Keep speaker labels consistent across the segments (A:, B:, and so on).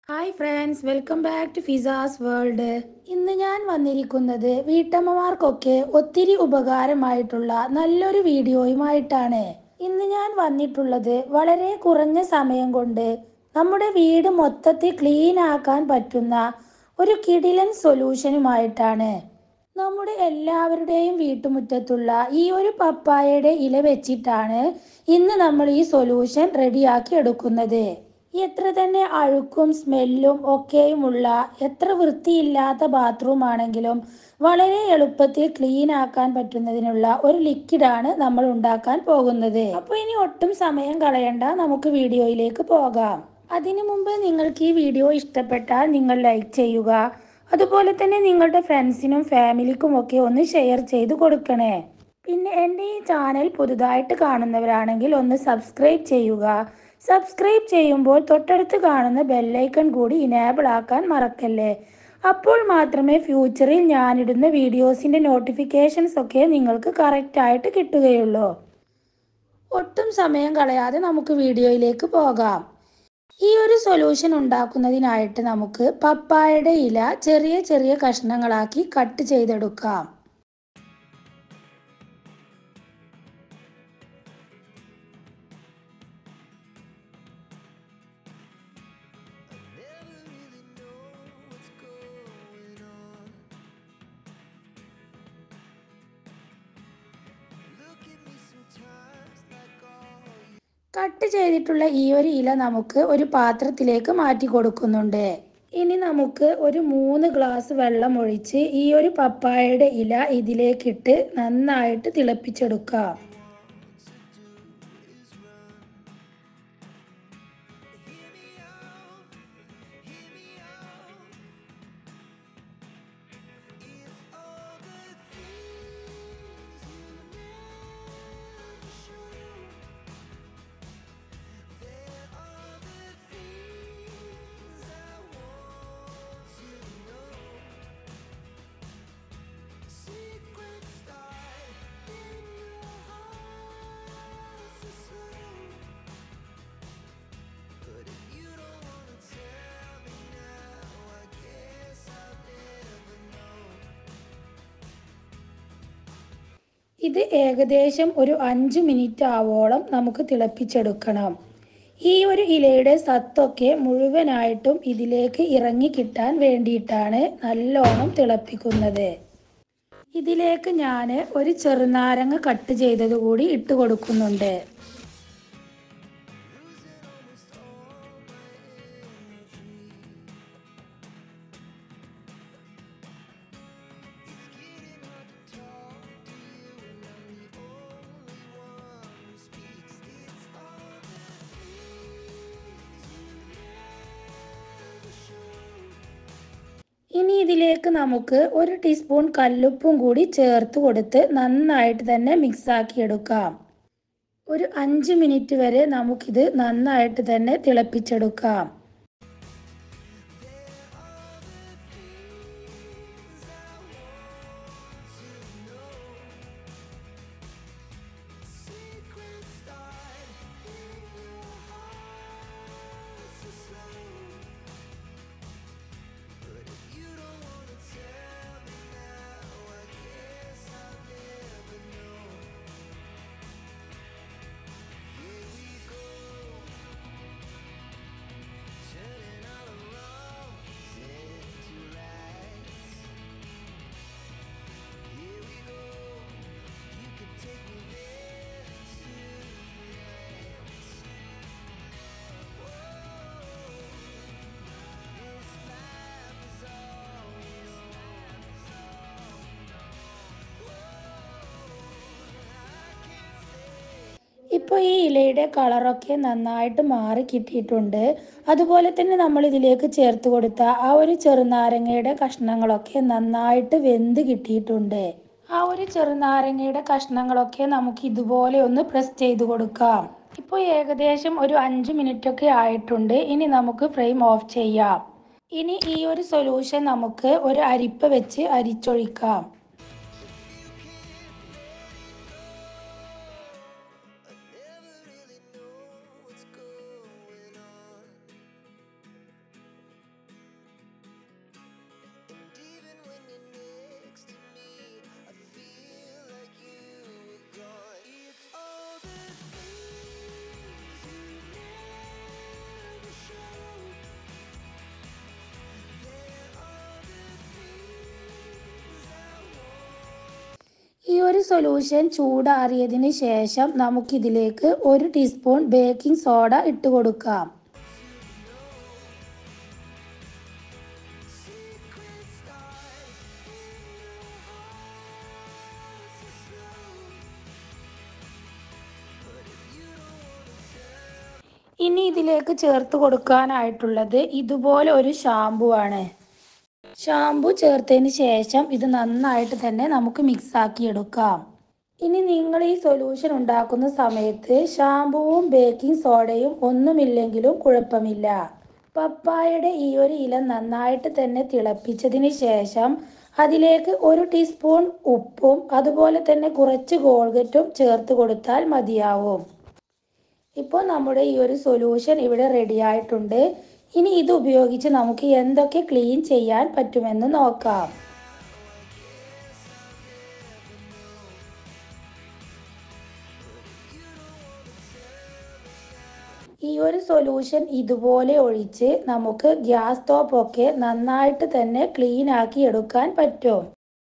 A: Hi friends, welcome back to ഫിസാസ് world. ഇന്ന് ഞാൻ വന്നിരിക്കുന്നത് വീട്ടമ്മമാർക്കൊക്കെ ഒത്തിരി ഉപകാരമായിട്ടുള്ള നല്ലൊരു വീഡിയോയുമായിട്ടാണ്. ഇന്ന് ഞാൻ വന്നിട്ടുള്ളത് വളരെ കുറഞ്ഞ സമയം കൊണ്ട് നമ്മുടെ വീട് മൊത്തത്തിൽ ക്ലീൻ ആക്കാൻ പറ്റുന്ന ഒരു കിടിലൻ സൊല്യൂഷനുമായിട്ടാണ്. നമ്മുടെ എല്ലാവരുടെയും വീട്ടുമുറ്റത്തുള്ള ഈ ഒരു പപ്പായയുടെ ഇല വെച്ചിട്ടാണ് ഇന്ന് നമ്മൾ ഈ സൊല്യൂഷൻ റെഡിയാക്കി എടുക്കുന്നത്. എത്ര തന്നെ അഴുക്കും സ്മെല്ലും ഒക്കെയുമുള്ള എത്ര വൃത്തിയില്ലാത്ത ബാത്റൂം ആണെങ്കിലും വളരെ എളുപ്പത്തിൽ ക്ലീൻ ആക്കാൻ പറ്റുന്നതിനുള്ള ഒരു ലിക്വിഡാണ് നമ്മൾ ഉണ്ടാക്കാൻ പോകുന്നത്. അപ്പോൾ ഇനി ഒട്ടും സമയം കളയണ്ട, നമുക്ക് വീഡിയോയിലേക്ക് പോകാം. അതിനു മുമ്പ് നിങ്ങൾക്ക് ഈ വീഡിയോ ഇഷ്ടപ്പെട്ടാൽ നിങ്ങൾ ലൈക്ക് ചെയ്യുക. അതുപോലെ തന്നെ നിങ്ങളുടെ ഫ്രണ്ട്സിനും ഫാമിലിക്കും ഒക്കെ ഒന്ന് ഷെയർ ചെയ്ത് കൊടുക്കണേ. പിന്നെ എൻ്റെ ഈ ചാനൽ പുതുതായിട്ട് കാണുന്നവരാണെങ്കിൽ ഒന്ന് സബ്സ്ക്രൈബ് ചെയ്യുക. സബ്സ്ക്രൈബ് ചെയ്യുമ്പോൾ തൊട്ടടുത്ത് കാണുന്ന ബെല്ലൈക്കൺ കൂടി ഇനേബിൾ ആക്കാൻ മറക്കല്ലേ. അപ്പോൾ മാത്രമേ ഫ്യൂച്ചറിൽ ഞാനിടുന്ന വീഡിയോസിൻ്റെ നോട്ടിഫിക്കേഷൻസ് ഒക്കെ നിങ്ങൾക്ക് കറക്റ്റായിട്ട് കിട്ടുകയുള്ളൂ. ഒട്ടും സമയം കളയാതെ നമുക്ക് വീഡിയോയിലേക്ക് പോകാം. ഈ ഒരു സൊല്യൂഷൻ ഉണ്ടാക്കുന്നതിനായിട്ട് നമുക്ക് പപ്പായയുടെ ഇല ചെറിയ ചെറിയ കഷ്ണങ്ങളാക്കി കട്ട് ചെയ്തെടുക്കാം. കട്ട് ചെയ്തിട്ടുള്ള ഈ ഒരു ഇല നമുക്ക് ഒരു പാത്രത്തിലേക്ക് മാറ്റി കൊടുക്കുന്നുണ്ട്. ഇനി നമുക്ക് ഒരു 3 ഗ്ലാസ് വെള്ളം ഒഴിച്ച് ഈ ഒരു പപ്പായയുടെ ഇല ഇതിലേക്കിട്ട് നന്നായിട്ട് തിളപ്പിച്ചെടുക്കാം. ഇത് ഏകദേശം ഒരു 5 മിനിറ്റ് ആവോളം നമുക്ക് തിളപ്പിച്ചെടുക്കണം. ഈ ഒരു ഇലയുടെ സത്തൊക്കെ മുഴുവനായിട്ടും ഇതിലേക്ക് ഇറങ്ങി കിട്ടാൻ വേണ്ടിയിട്ടാണ് നല്ലോണം തിളപ്പിക്കുന്നത്. ഇതിലേക്ക് ഞാൻ ഒരു ചെറുനാരങ്ങ കട്ട് ചെയ്തത് കൂടി ഇട്ട് കൊടുക്കുന്നുണ്ട്. ഇനി ഇതിലേക്ക് നമുക്ക് 1 ടീസ്പൂൺ കല്ലുപ്പും കൂടി ചേർത്ത് കൊടുത്ത് നന്നായിട്ട് തന്നെ മിക്സാക്കി എടുക്കാം. ഒരു 5 മിനിറ്റ് വരെ നമുക്കിത് നന്നായിട്ട് തന്നെ തിളപ്പിച്ചെടുക്കാം. ഇപ്പോൾ ഈ ഇലയുടെ കളറൊക്കെ നന്നായിട്ട് മാറി കിട്ടിയിട്ടുണ്ട്. അതുപോലെ തന്നെ നമ്മൾ ഇതിലേക്ക് ചേർത്ത് കൊടുത്ത ആ ഒരു ചെറുനാരങ്ങയുടെ കഷ്ണങ്ങളൊക്കെ നന്നായിട്ട് വെന്ത് കിട്ടിയിട്ടുണ്ട്. ആ ഒരു ചെറുനാരങ്ങയുടെ കഷ്ണങ്ങളൊക്കെ നമുക്ക് ഇതുപോലെ ഒന്ന് പ്രസ് ചെയ്ത് കൊടുക്കാം. ഇപ്പോൾ ഏകദേശം ഒരു 5 മിനിറ്റ് ഒക്കെ ആയിട്ടുണ്ട്. ഇനി നമുക്ക് ഫ്ലെയിം ഓഫ് ചെയ്യാം. ഇനി ഈ ഒരു സൊല്യൂഷൻ നമുക്ക് ഒരു അരിപ്പ വെച്ച് അരിച്ചൊഴിക്കാം. ഈ ഒരു സൊല്യൂഷൻ ചൂടാറിയതിന് ശേഷം നമുക്കിതിലേക്ക് 1 ടീസ്പൂൺ ബേക്കിംഗ് സോഡ ഇട്ട് കൊടുക്കാം. ഇനി ഇതിലേക്ക് ചേർത്ത് കൊടുക്കാനായിട്ടുള്ളത് ഇതുപോലെ ഒരു ഷാമ്പു ആണ്. ഷാമ്പു ചേർത്തതിന് ശേഷം ഇത് നന്നായിട്ട് തന്നെ നമുക്ക് മിക്സ് ആക്കി എടുക്കാം. ഇനി നിങ്ങൾ ഈ സൊല്യൂഷൻ ഉണ്ടാക്കുന്ന സമയത്ത് ഷാമ്പുവും ബേക്കിംഗ് സോഡയും ഒന്നുമില്ലെങ്കിലും കുഴപ്പമില്ല. പപ്പായയുടെ ഈ ഒരു ഇല നന്നായിട്ട് തന്നെ തിളപ്പിച്ചതിന് ശേഷം അതിലേക്ക് 1 ടീസ്പൂൺ ഉപ്പും അതുപോലെ തന്നെ കുറച്ച് കോൾഗറ്റും ചേർത്ത് കൊടുത്താൽ മതിയാവും. ഇപ്പോൾ നമ്മുടെ ഈ ഒരു സൊല്യൂഷൻ ഇവിടെ റെഡി ആയിട്ടുണ്ട്. ഇനി ഇത് ഉപയോഗിച്ച് നമുക്ക് എന്തൊക്കെ ക്ലീൻ ചെയ്യാൻ പറ്റുമെന്ന് നോക്കാം. ഈ ഒരു സൊല്യൂഷൻ ഇതുപോലെ ഒഴിച്ച് നമുക്ക് ഗ്യാസ് സ്റ്റോപ്പൊക്കെ നന്നായിട്ട് തന്നെ ക്ലീൻ ആക്കി എടുക്കാൻ പറ്റും.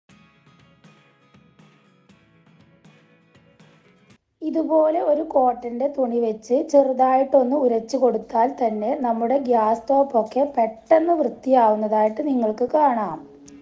A: ഇതുപോലെ ഒരു കോട്ടൻ്റെ തുണി വെച്ച് ചെറുതായിട്ടൊന്ന് ഉരച്ചു കൊടുത്താൽ തന്നെ നമ്മുടെ ഗ്യാസ് സ്റ്റോപ്പൊക്കെ പെട്ടെന്ന് വൃത്തിയാവുന്നതായിട്ട് നിങ്ങൾക്ക് കാണാം.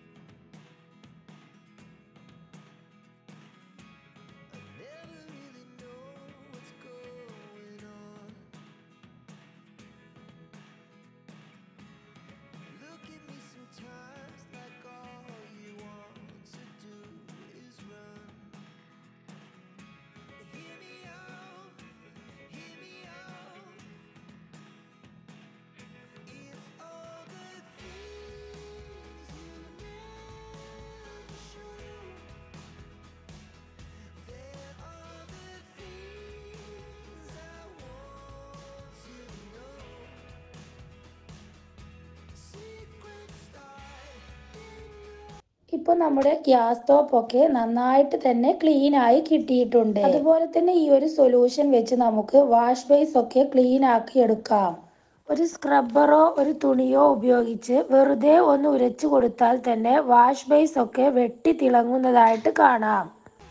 A: ഇപ്പോൾ നമ്മുടെ ഗ്യാസ് സ്റ്റോപ്പൊക്കെ നന്നായിട്ട് തന്നെ ക്ലീൻ ആയി കിട്ടിയിട്ടുണ്ട്. അതുപോലെ തന്നെ ഈ ഒരു സൊല്യൂഷൻ വെച്ച് നമുക്ക് വാഷ് ബേസ് ഒക്കെ ക്ലീൻ ആക്കി എടുക്കാം. ഒരു സ്ക്രബ്ബറോ ഒരു തുണിയോ ഉപയോഗിച്ച് വെറുതെ ഒന്ന് ഉരച്ചു കൊടുത്താൽ തന്നെ വാഷ് ബേസ് ഒക്കെ വെട്ടി തിളങ്ങുന്നതായിട്ട് കാണാം.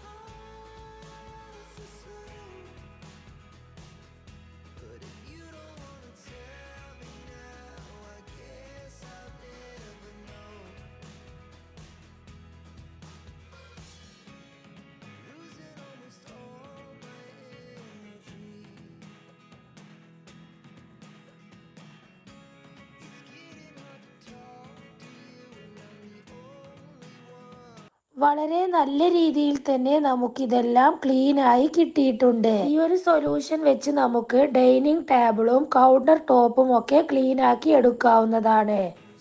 A: വളരെ നല്ല രീതിയിൽ തന്നെ നമുക്കിതെല്ലാം ക്ലീൻ ആയി കിട്ടിയിട്ടുണ്ട്. ഈ ഒരു സൊല്യൂഷൻ വെച്ച് നമുക്ക് ഡൈനിങ് ടേബിളും കൗണ്ടർ ടോപ്പും ഒക്കെ ക്ലീൻ ആക്കി എടുക്കാവുന്നതാണ്.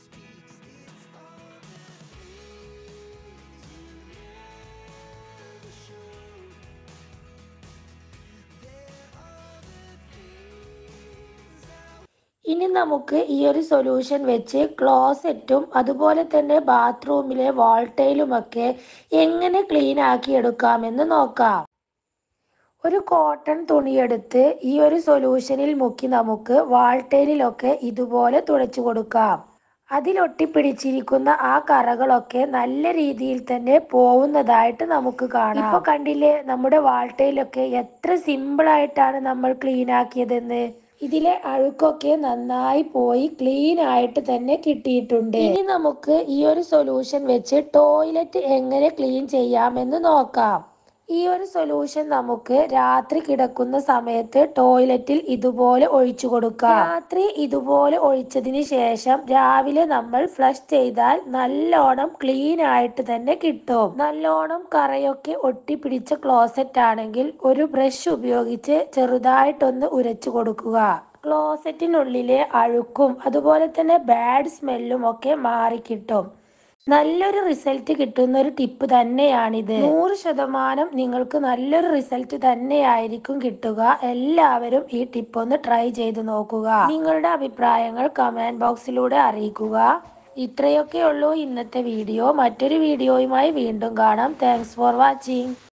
A: ഇനി നമുക്ക് ഈ ഒരു സൊല്യൂഷൻ വെച്ച് ക്ലോസറ്റും അതുപോലെ തന്നെ ബാത്റൂമിലെ വാൾ ടൈലുമൊക്കെ എങ്ങനെ ക്ലീൻ ആക്കി എടുക്കാമെന്ന് നോക്കാം. ഒരു കോട്ടൺ തുണിയെടുത്ത് ഈ ഒരു സൊല്യൂഷനിൽ മുക്കി നമുക്ക് വാൾ ടൈലിലൊക്കെ ഇതുപോലെ തുടച്ചു കൊടുക്കാം. അതിലൊട്ടിപ്പിടിച്ചിരിക്കുന്ന ആ കറകളൊക്കെ നല്ല രീതിയിൽ തന്നെ പോവുന്നതായിട്ട് നമുക്ക് കാണാം. ഇപ്പൊ കണ്ടില്ലേ നമ്മുടെ വാൾ ടൈലൊക്കെ എത്ര സിമ്പിളായിട്ടാണ് നമ്മൾ ക്ലീൻ ആക്കിയതെന്ന്. ഇതിലെ അഴുക്കൊക്കെ നന്നായി പോയി ക്ലീൻ ആയിട്ട് തന്നെ കിട്ടിയിട്ടുണ്ട്. ഇനി നമുക്ക് ഈ ഒരു സൊല്യൂഷൻ വെച്ച് ടോയ്ലറ്റ് എങ്ങനെ ക്ലീൻ ചെയ്യാമെന്ന് നോക്കാം. ഈ ഒരു സൊല്യൂഷൻ നമുക്ക് രാത്രി കിടക്കുന്ന സമയത്ത് ടോയ്ലറ്റിൽ ഇതുപോലെ ഒഴിച്ചു കൊടുക്കാം. രാത്രി ഇതുപോലെ ഒഴിച്ചതിന് ശേഷം രാവിലെ നമ്മൾ ഫ്ലഷ് ചെയ്താൽ നല്ലോണം ക്ലീൻ ആയിട്ട് തന്നെ കിട്ടും. നല്ലോണം കറയൊക്കെ ഒട്ടിപ്പിടിച്ച ക്ലോസറ്റ് ആണെങ്കിൽ ഒരു ബ്രഷ് ഉപയോഗിച്ച് ചെറുതായിട്ടൊന്ന് ഉരച്ചു കൊടുക്കുക. ക്ലോസറ്റിനുള്ളിലെ അഴുക്കും അതുപോലെ തന്നെ ബാഡ് സ്മെല്ലും ഒക്കെ മാറിക്കിട്ടും. നല്ലൊരു റിസൾട്ട് കിട്ടുന്ന ഒരു ടിപ്പ് തന്നെയാണിത്. 100% നിങ്ങൾക്ക് നല്ലൊരു റിസൾട്ട് തന്നെയായിരിക്കും കിട്ടുക. എല്ലാവരും ഈ ടിപ്പ് ഒന്ന് ട്രൈ ചെയ്ത് നോക്കുക. നിങ്ങളുടെ അഭിപ്രായങ്ങൾ കമന്റ് ബോക്സിലൂടെ അറിയിക്കുക. ഇത്രയൊക്കെ ഉള്ളൂ ഇന്നത്തെ വീഡിയോ. മറ്റൊരു വീഡിയോയുമായി വീണ്ടും കാണാം. Thanks for watching.